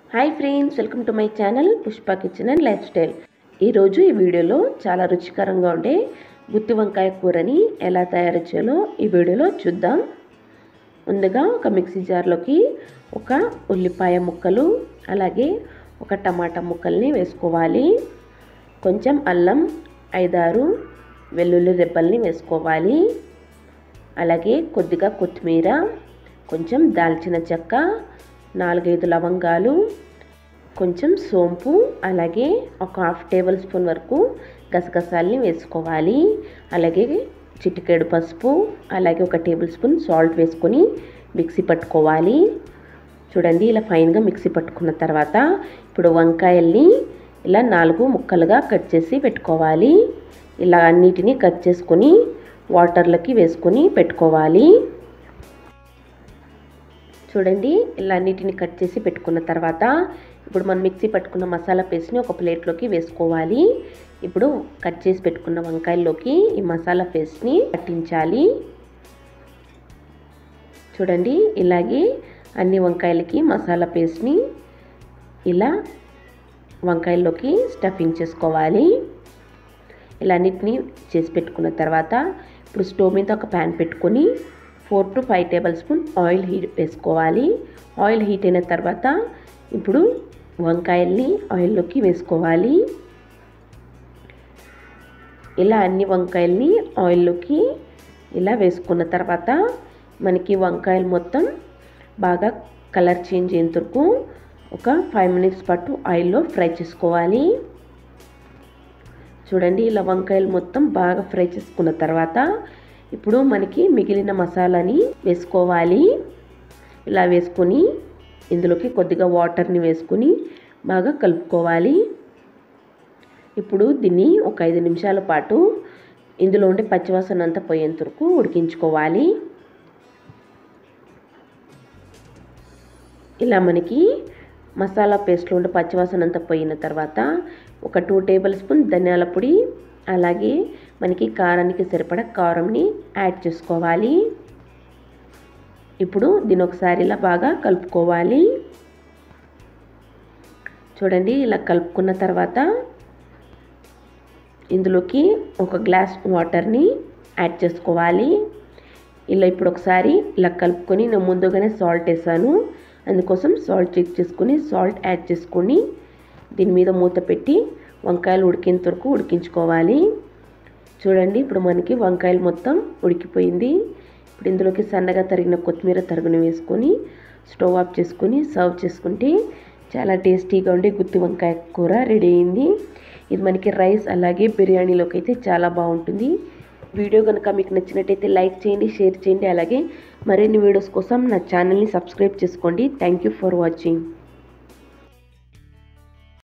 Hi friends, welcome to my channel Pushpa kitchen and lifestyle. ఈరోజు ఈ వీడియోలో చాలా రుచికరంగా ఉండే గుత్తి వంకాయ కూరని ఎలా తయారు చేయాలో ఈ వీడియోలో చూద్దాం. ముందుగా ఒక మిక్సీ జార్లోకి ఒక ఉల్లిపాయ ముక్కలు అలాగే ఒక టమాటా ముక్కల్ని వేసుకోవాలి. కొంచెం అల్లం, 5-6 వెల్లుల్లి రెబ్బల్ని వేసుకోవాలి. అలాగే కొద్దిగా కొత్తిమీర, కొంచెం దాల్చిన చెక్క, 4-5 లవంగాలు, కొంచెం సోంపు, అలాగే ఒక 1/2 టేబుల్ స్పూన్ వరకు గసగసాలని వేసుకోవాలి. అలాగే చిటికెడు పసుపు, అలాగే 1 టేబుల్ స్పూన్ సాల్ట్ వేసుకొని మిక్సీ పట్టుకోవాలి. చూడండి, ఇలా ఫైన్గా మిక్సీ పట్టుకున్న తర్వాత ఇప్పుడు వంకాయల్ని ఇలా 4 ముక్కలుగా కట్ చేసి పెట్టుకోవాలి. ఇలా అన్నిటినీ కట్ చేసుకొని వాటర్లోకి వేసుకొని పెట్టుకోవాలి. చూడండి, ఇలా అన్నిటిని కట్ చేసి పెట్టుకున్న తర్వాత ఇప్పుడు మనం మిక్సీ పట్టుకున్న మసాలా పేస్ట్ని ఒక ప్లేట్లోకి వేసుకోవాలి. ఇప్పుడు కట్ చేసి పెట్టుకున్న వంకాయల్లోకి ఈ మసాలా పేస్ట్ని పట్టించాలి. చూడండి, ఇలాగే అన్ని వంకాయలకి మసాలా పేస్ట్ని ఇలా వంకాయల్లోకి స్టఫింగ్ చేసుకోవాలి. ఇలా అన్నిటిని చేసి పెట్టుకున్న తర్వాత ఇప్పుడు స్టవ్ మీద ఒక ప్యాన్ పెట్టుకొని 4 to 5 టేబుల్ స్పూన్ ఆయిల్ వేసుకోవాలి. ఆయిల్ హీట్ అయిన తర్వాత ఇప్పుడు వంకాయల్ని ఆయిల్లోకి వేసుకోవాలి. ఇలా అన్ని వంకాయల్ని ఆయిల్లోకి ఇలా వేసుకున్న తర్వాత మనకి వంకాయలు మొత్తం బాగా కలర్ చేంజ్ అయ్యేంత వరకు ఒక 5 మినిట్స్ పాటు ఆయిల్లో ఫ్రై చేసుకోవాలి. చూడండి, ఇలా వంకాయలు మొత్తం బాగా ఫ్రై చేసుకున్న తర్వాత ఇప్పుడు మనకి మిగిలిన మసాలాని వేసుకోవాలి. ఇలా వేసుకొని ఇందులోకి కొద్దిగా వాటర్ని వేసుకొని బాగా కలుపుకోవాలి. ఇప్పుడు దీన్ని ఒక 5 నిమిషాల పాటు ఇందులో ఉండే పచ్చివాసన అంతా పోయేంత వరకు ఉడికించుకోవాలి. ఇలా మనకి మసాలా పేస్ట్లో ఉండే పచ్చివాసన అంతా పోయిన తర్వాత ఒక 2 టేబుల్ స్పూన్ ధనియాల పొడి, అలాగే మనకి కారానికి సరిపడా కారంని యాడ్ చేసుకోవాలి. ఇప్పుడు దీని ఒకసారి ఇలా బాగా కలుపుకోవాలి. చూడండి, ఇలా కలుపుకున్న తర్వాత ఇందులోకి 1 గ్లాస్ వాటర్ని యాడ్ చేసుకోవాలి. ఇలా ఇప్పుడు ఒకసారి ఇలా కలుపుకొని నేను ముందుగానే సాల్ట్ వేసాను, అందుకోసం సాల్ట్ చెక్ చేసుకొని సాల్ట్ యాడ్ చేసుకొని దీని మీద మూత పెట్టి వంకాయలు ఉడికేంత వరకు ఉడికించుకోవాలి. చూడండి, ఇప్పుడు మనకి వంకాయలు మొత్తం ఉడికిపోయింది. ఇప్పుడు ఇందులోకి సన్నగా తరిగిన కొత్తిమీర తరుగుని వేసుకొని స్టవ్ ఆఫ్ చేసుకొని సర్వ్ చేసుకుంటే చాలా టేస్టీగా ఉండే గుత్తి వంకాయ కూర రెడీ అయింది. ఇది మనకి రైస్ అలాగే బిర్యానీలోకి అయితే చాలా బాగుంటుంది. వీడియో కనుక మీకు నచ్చినట్టయితే లైక్ చేయండి, షేర్ చేయండి, అలాగే మరిన్ని వీడియోస్ కోసం నా ఛానల్ని సబ్స్క్రైబ్ చేసుకోండి. Thank you for watching.